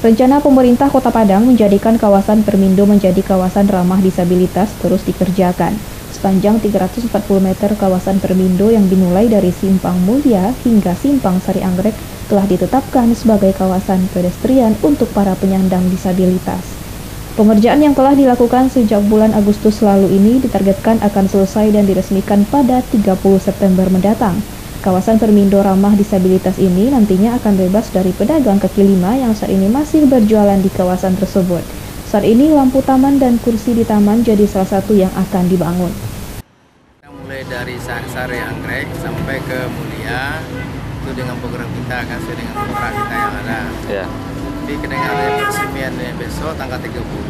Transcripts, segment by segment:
Rencana pemerintah Kota Padang menjadikan kawasan Permindo menjadi kawasan ramah disabilitas terus dikerjakan. Sepanjang 340 meter kawasan Permindo yang dimulai dari Simpang Mulia hingga Simpang Sari Anggrek telah ditetapkan sebagai kawasan pedestrian untuk para penyandang disabilitas. Pengerjaan yang telah dilakukan sejak bulan Agustus lalu ini ditargetkan akan selesai dan diresmikan pada 30 September mendatang. Kawasan Permindo ramah disabilitas ini nantinya akan bebas dari pedagang kaki lima yang saat ini masih berjualan di kawasan tersebut. Saat ini lampu taman dan kursi di taman jadi salah satu yang akan dibangun. Mulai dari Sari Anggrek sampai ke Mulia itu dengan program kita kan sesuai dengan program kita yang ada. Ya. Jadi dengan ada peresmian besok tanggal 30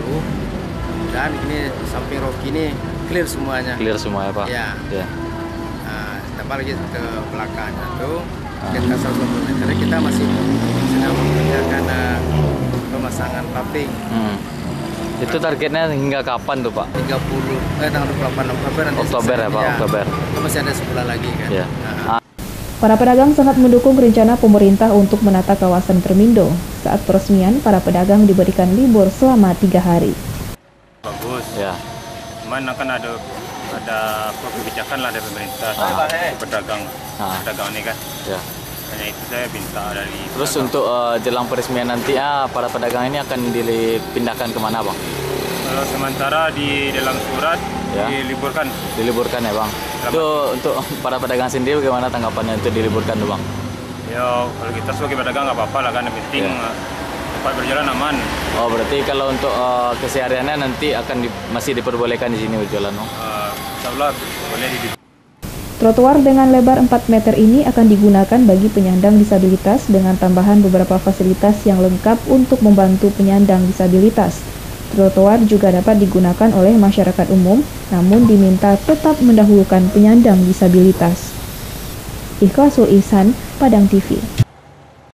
dan ini samping Rocky ini clear semuanya. Clear semua ya Pak? Ya. Tambah lagi ke belakangnya tuh kita 120 meter kita masih sedang mengerjakan pemasangan paving. Itu targetnya hingga kapan tuh Pak? Tanggal 28 Oktober nanti. Oktober ya Pak? Ya, Oktober. masih ada sebulan lagi kan. Ya. Para pedagang sangat mendukung rencana pemerintah untuk menata kawasan Permindo. Saat peresmian, para pedagang diberikan libur selama 3 hari. Bagus. Ya. Cuman akan ada kebijakan lah dari pemerintah pedagang ini kan. Ya. Hanya itu saya minta dari. Terus pedagang. Untuk jelang peresmian nanti para pedagang ini akan dipindahkan kemana Bang? Kalau sementara di dalam surat ya. Diliburkan. Diliburkan ya Bang. Itu untuk para pedagang sendiri bagaimana tanggapannya untuk diliburkan tuh Bang? Ya kalau kita sebagai pedagang nggak apa-apa lah kan, yang penting tempat berjalan aman. Oh berarti kalau untuk kesehariannya nanti akan masih diperbolehkan di sini berjalan? Insyaallah boleh Trotoar dengan lebar 4 meter ini akan digunakan bagi penyandang disabilitas dengan tambahan beberapa fasilitas yang lengkap untuk membantu penyandang disabilitas. Trotoar juga dapat digunakan oleh masyarakat umum, namun diminta tetap mendahulukan penyandang disabilitas. Ikhlasul Ihsan, Padang TV.